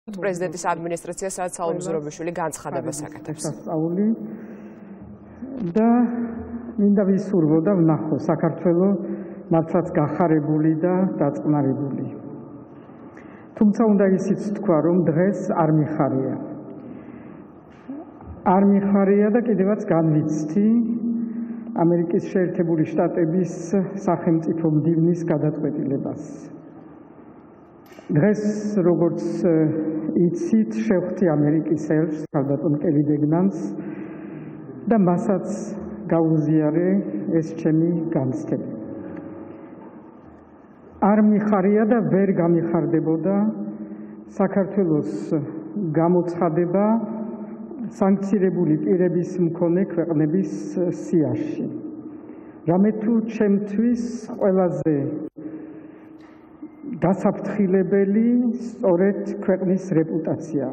პრეზიდენტის ადმინისტრაცია სადაც საუბრობს ზურაბიშვილი განცხადებას აკეთებს. და მინდა ვისურვო და ვნახო საქართველოს მართლაც გახარებული და დაწყნარებული. თუმცა უნდა ისიც თქვა, რომ დღეს არ მიხარია. არ მიხარია და კიდევაც განვიცდი ამერიკის შეერთებული შტატების სახელმწიფო მდივნის გადაწყვეტილებას. დღეს როგორც იცით, შევხვდი ამერიკის ელჩს, ქალბატონ კელი დეგნანს და მასაც გაუზიარე ეს ჩემი განცდები. არ მიხარია და ვერ გამიხარდებოდა საქართველოს გამოცხადება სანქცირებული პირების მქონე ქვეყნების სიაში. რამე თუ ჩემთვის ყველაზე გასაფრთხილებელი სწორედ ქვეყნის რეპუტაცია.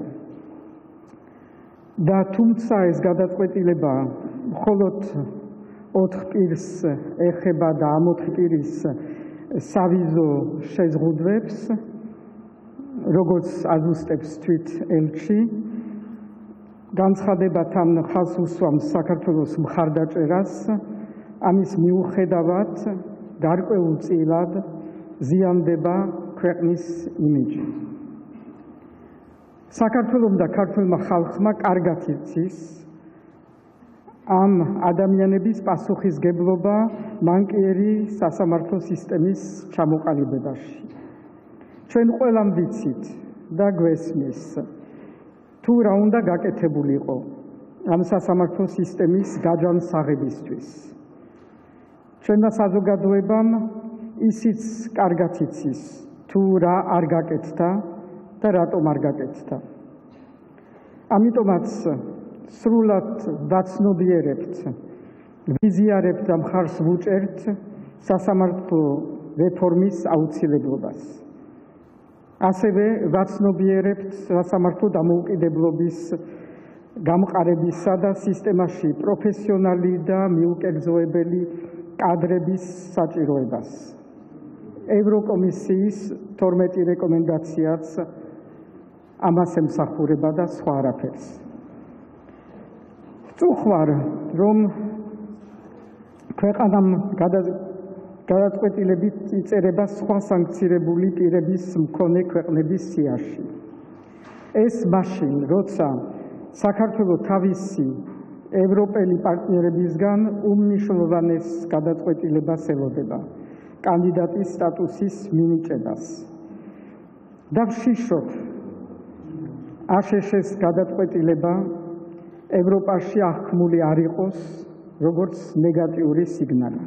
და თუმცა ეს გადაწყვეტილება მხოლოდ 4 პირს ეხება და ამ 4 პირის სავიზო შეზღუდვებს, როგორც აზუსტებს თვით ელჩი, განცხადებათან ხაზს უსვამს საქართველოს მხარდაჭერას, ამის მიუხედავად გარკვეულწილად ზიანდება ქვეყნის იმიჯი. საქართველოს და ქართველმა ხალხმა კარგად იცის ამ ადამიანების პასუხისგებლობა მანკიერი სასამართლო სისტემის ჩამოყალიბებაში. ჩვენ ყველამ ვიცით და გვესმის, თუ რა უნდა გაკეთებულიყო ამ სასამართლო სისტემის გაჯანსაღებისთვის. ჩვენმა საზოგადოებამ ისიც კარგად იცის, თუ რა არ გაკეთდა და რატომ არ გაკეთდა. ამიტომაც სრულად ვაცნობიერებთ, ვიზიარებთ და მხარს ვუჭერთ სასამართლო რეფორმის აუცილებლობას. ასევე ვაცნობიერებთ სასამართლო დამოუკიდებლობის გამყარებისა და სისტემაში პროფესიონალი და მიუკერძოებელი კადრების საჭიროებას. ევროკომისიის 12 რეკომენდაციაც ამას ემსახურება და სხვა არაფერს. ვწუხარ, რომ ქვეყანამ გადაწყვეტილებით იწერება სხვა სანქცირებული პირების მქონე ქვეყნების სიაში. ეს მაშინ, როცა საქართველოს თავისი ევროპელი პარტნიორებისგან უმნიშვნელოვანეს გადაწყვეტილებას ელოდება, კანდიდატის სტატუსის მინიჭებას. და ვშიშობ, აშშ-ის გადაწყვეტილება ევროპაში აღქმული არ იყოს როგორც ნეგატიური სიგნალი.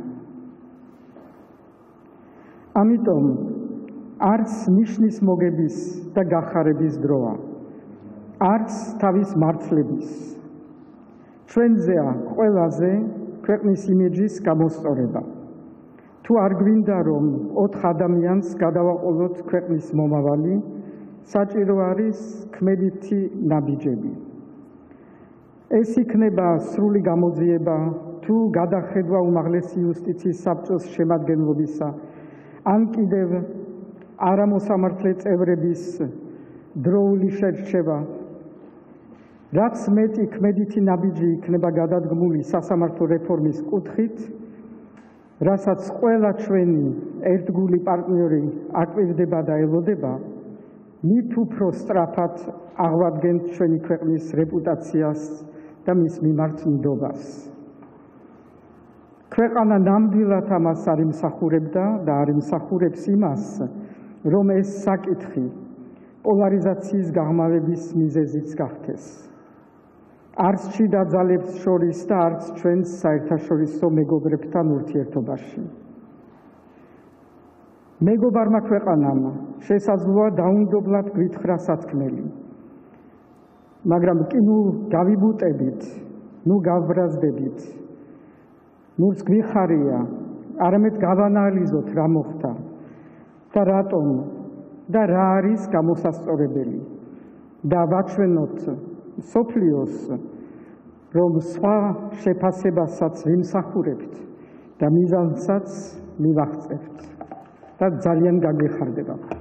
ამიტომ არც ნიშნის მოგების და გახარების დროა, არც თავის მართლების. ჩვენზეა ყველაზე ქვეყნის იმიჯის გამოსწორება. თუ არ გვინდა, რომ 4 ადამიანს გადავაყოლოთ ქვეყნის მომავალი, საჭირო არის ქმედითი ნაბიჯები. ეს იქნება სრული გამოძიება თუ გადახედვა უმაღლესი იუსტიციის საბჭოს შემადგენლობისა, ან კიდევ არამოსამართლე წევრების დროული შერჩევა. რაც მეტი ქმედითი ნაბიჯი იქნება გადადგმული სასამართლო რეფორმის კუთხით, რასაც ყველა ჩვენი ერთგული პარტნიორი აკმაყოფილება და ელოდება, მით უფრო სწრაფად აღვადგენთ ჩვენი ქვეყნის რეპუტაციას და მის მიმართ ნდობას. ქვეყანა ნამდვილად ამას არ იმსახურებდა და არ იმსახურებს იმას, რომ ეს საკითხი პოლარიზაციის გაღრმავების მიზეზიც გახდეს. არც შიდა ძალებს შორის და არც ჩვენს საერთაშორისო მეგობრებთან ურთიერთობაში. მეგობარმა ქვეყანამ შესაძლოა დაუნდობლად გვითხრა სათქმელი. მაგრამ კი ნუ გავიბუტებით, ნუ გავბრაზდებით, ნურც გვიხარია, არამედ გავანალიზოთ რა მოხდა და რატომ და რა არის გამოსასწორებელი და ვაჩვენოთ სოფლიოს, რომ სხვა შეფასებასაც ვიმსახურებთ და მიზანსაც მივაღწევთ და ძალიან გაგვეხარდება.